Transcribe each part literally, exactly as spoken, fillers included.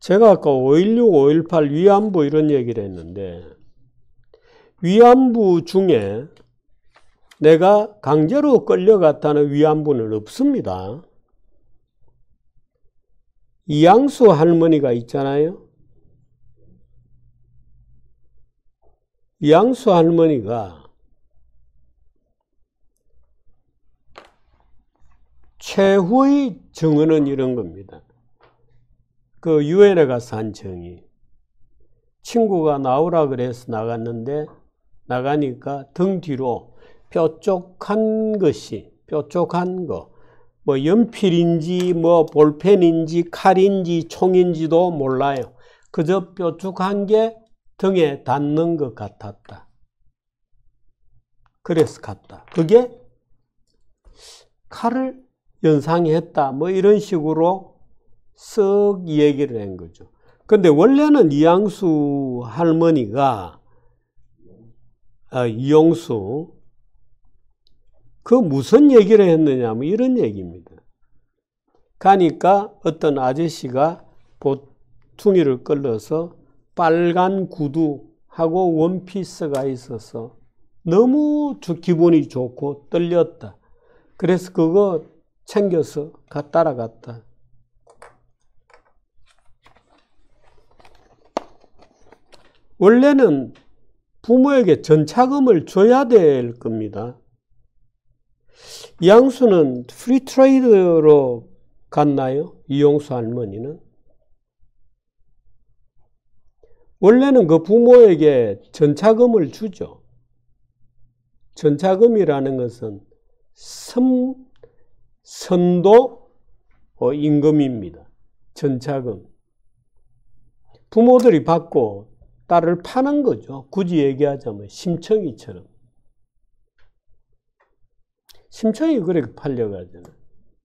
제가 아까 오일육, 오일팔 위안부 이런 얘기를 했는데 위안부 중에 내가 강제로 끌려갔다는 위안부는 없습니다. 이양수 할머니가 있잖아요. 이양수 할머니가 최후의 증언은 이런 겁니다. 그 유엔에 가서 한 정의. 친구가 나오라 그래서 나갔는데 나가니까 등 뒤로 뾰족한 것이, 뾰족한 거, 뭐 연필인지 뭐 볼펜인지 칼인지 총인지도 몰라요. 그저 뾰족한 게 등에 닿는 것 같았다. 그래서 갔다. 그게 칼을 연상했다. 뭐 이런 식으로 쓱 얘기를 한 거죠. 근데 원래는 이양수 할머니가 아, 이용수 그 무슨 얘기를 했느냐 뭐 이런 얘기입니다. 가니까 어떤 아저씨가 보퉁이를 끌어서 빨간 구두하고 원피스가 있어서 너무 기분이 좋고 떨렸다. 그래서 그거 챙겨서 따라갔다. 원래는 부모에게 전차금을 줘야 될 겁니다. 이양수는 프리트레이드로 갔나요? 이용수 할머니는? 원래는 그 부모에게 전차금을 주죠. 전차금이라는 것은 선, 선도 임금입니다. 전차금. 부모들이 받고 딸을 파는 거죠. 굳이 얘기하자면 심청이처럼. 심청이 그렇게 팔려가잖아요.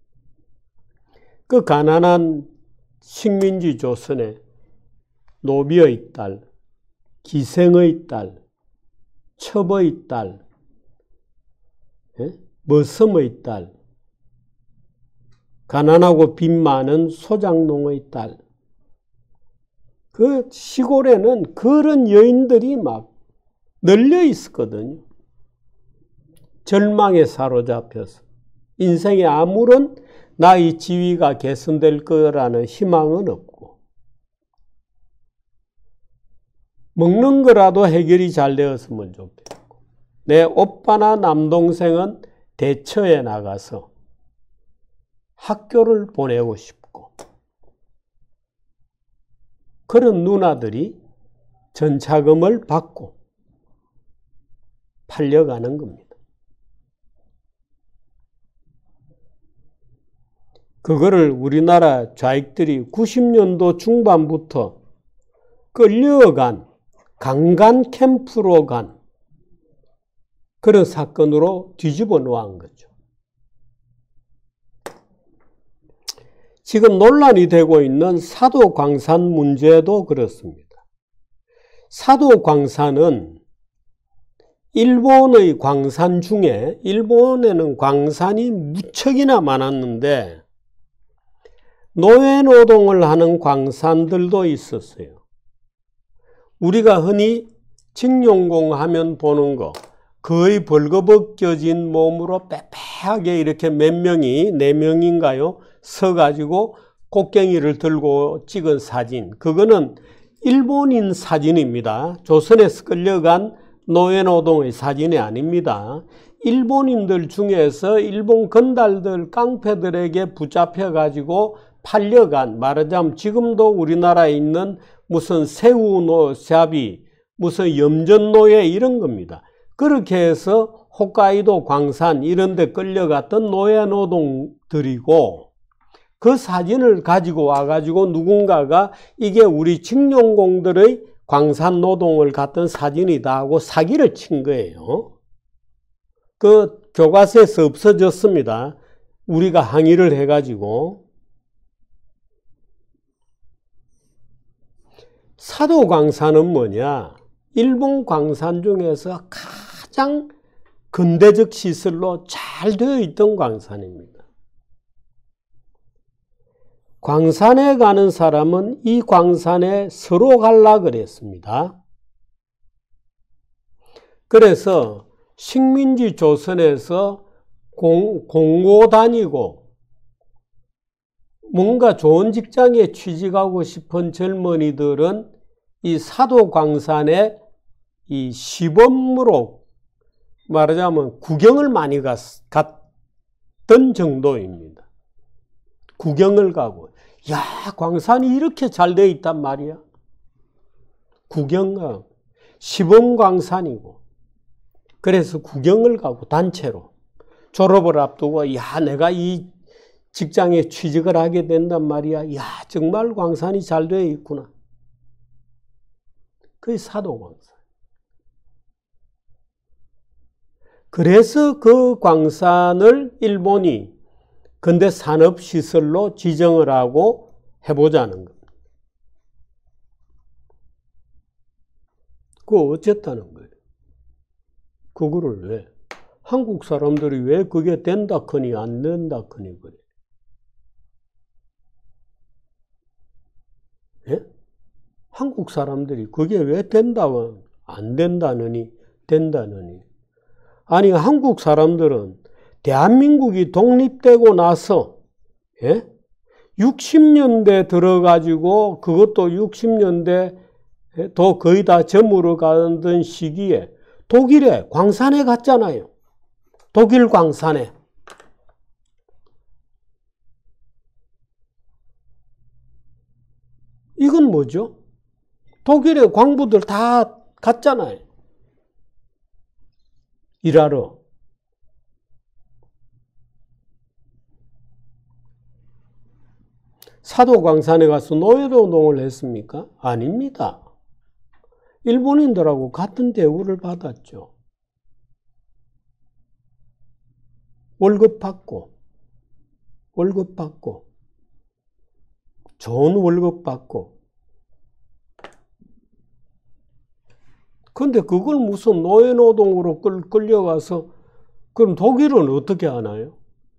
그 가난한 식민지 조선에 노비의 딸, 기생의 딸, 첩의 딸, 예? 머슴의 딸, 가난하고 빚 많은 소장농의 딸. 그 시골에는 그런 여인들이 막 널려 있었거든요. 절망에 사로잡혀서 인생에 아무런 나의 지위가 개선될 거라는 희망은 없고 먹는 거라도 해결이 잘 되었으면 좋겠고 내 오빠나 남동생은 대처에 나가서 학교를 보내고 싶고 그런 누나들이 전차금을 받고 팔려가는 겁니다. 그거를 우리나라 좌익들이 구십 년도 중반부터 끌려간 강간 캠프로 간 그런 사건으로 뒤집어 놓은 거죠. 지금 논란이 되고 있는 사도광산 문제도 그렇습니다. 사도광산은 일본의 광산 중에 일본에는 광산이 무척이나 많았는데 노예노동을 하는 광산들도 있었어요. 우리가 흔히 징용공 하면 보는 거 거의 벌거벗겨진 몸으로 빼빼하게 이렇게 몇 명이 네 명인가요? 서가지고 곡괭이를 들고 찍은 사진. 그거는 일본인 사진입니다. 조선에서 끌려간 노예노동의 사진이 아닙니다. 일본인들 중에서 일본 건달들, 깡패들에게 붙잡혀가지고 팔려간, 말하자면 지금도 우리나라에 있는 무슨 새우노잡이, 무슨 염전노예 이런 겁니다. 그렇게 해서 홋카이도 광산 이런 데 끌려갔던 노예노동들이고 그 사진을 가지고 와가지고 누군가가 이게 우리 징용공들의 광산 노동을 갔던 사진이다 하고 사기를 친 거예요. 그 교과서에서 없어졌습니다. 우리가 항의를 해가지고. 사도광산은 뭐냐? 일본 광산 중에서 가장 근대적 시설로 잘 되어 있던 광산입니다. 광산에 가는 사람은 이 광산에 서로 갈라 그랬습니다. 그래서 식민지 조선에서 공, 공고 다니고 뭔가 좋은 직장에 취직하고 싶은 젊은이들은 이 사도광산에 이 시범으로 말하자면 구경을 많이 갔, 갔던 정도입니다. 구경을 가고, 야, 광산이 이렇게 잘 되어 있단 말이야. 구경, 시범광산이고. 그래서 구경을 가고, 단체로. 졸업을 앞두고, 야, 내가 이 직장에 취직을 하게 된단 말이야. 야, 정말 광산이 잘 되어 있구나. 그게 사도광산. 그래서 그 광산을 일본이 근대 산업시설로 지정을 하고 해보자는 겁니다. 그거 어쨌다는 거예요. 그거를 왜? 한국 사람들이 왜 그게 된다 커니 안 된다 커니 그래. 예? 한국 사람들이 그게 왜 된다고 안 된다느니 된다느니. 아니 한국 사람들은 대한민국이 독립되고 나서 예? 육십 년대 들어가지고 그것도 육십 년대도 거의 다 저물어 가던 시기에 독일에 광산에 갔잖아요. 독일 광산에. 이건 뭐죠? 독일의 광부들 다 갔잖아요. 일하러. 사도광산에 가서 노예노동을 했습니까? 아닙니다. 일본인들하고 같은 대우를 받았죠. 월급 받고, 월급 받고, 좋은 월급 받고. 근데 그걸 무슨 노예노동으로 끌, 끌려가서, 그럼 독일은 어떻게 하나요?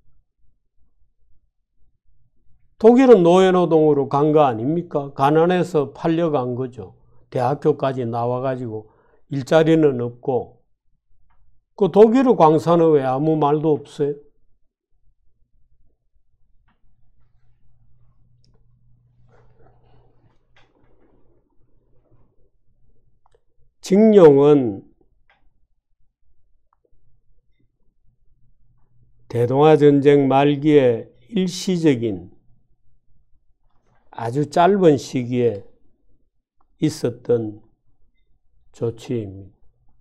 독일은 노예노동으로 간 거 아닙니까? 가난해서 팔려간 거죠. 대학교까지 나와가지고 일자리는 없고. 그 독일의 광산은 왜 아무 말도 없어요? 징용은 대동아전쟁 말기에 일시적인 아주 짧은 시기에 있었던 조치입니다.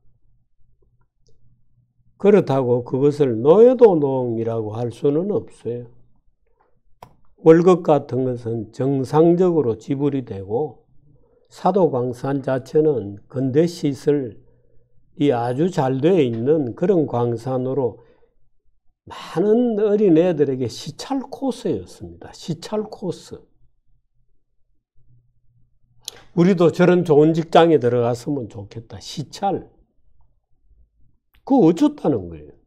그렇다고 그것을 노예노동이라고 할 수는 없어요. 월급 같은 것은 정상적으로 지불이 되고 사도광산 자체는 근대시설이 아주 잘 되어 있는 그런 광산으로 많은 어린애들에게 시찰 코스였습니다. 시찰 코스. 우리도 저런 좋은 직장에 들어갔으면 좋겠다. 시찰. 그거 어쩌다는 거예요.